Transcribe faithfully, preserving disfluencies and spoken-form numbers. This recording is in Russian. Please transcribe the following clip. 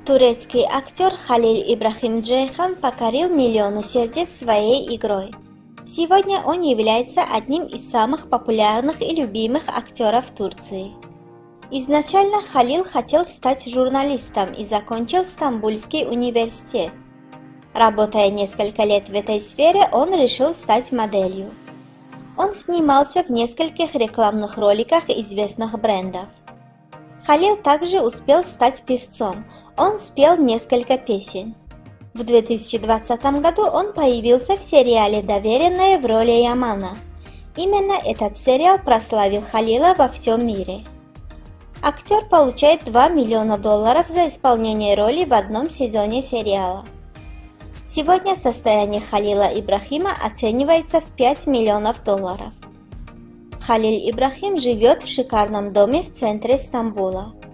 Турецкий актер Халил Ибрахим Джейхан покорил миллионы сердец своей игрой. Сегодня он является одним из самых популярных и любимых актеров Турции. Изначально Халил хотел стать журналистом и закончил Стамбульский университет. Работая несколько лет в этой сфере, он решил стать моделью. Он снимался в нескольких рекламных роликах известных брендов. Халил также успел стать певцом, он спел несколько песен. В две тысячи двадцатом году он появился в сериале «Доверенные» в роли Ямана. Именно этот сериал прославил Халила во всем мире. Актер получает два миллиона долларов за исполнение роли в одном сезоне сериала. Сегодня состояние Халила Ибрахима оценивается в пять миллионов долларов. Халил Ибрахим живет в шикарном доме в центре Стамбула.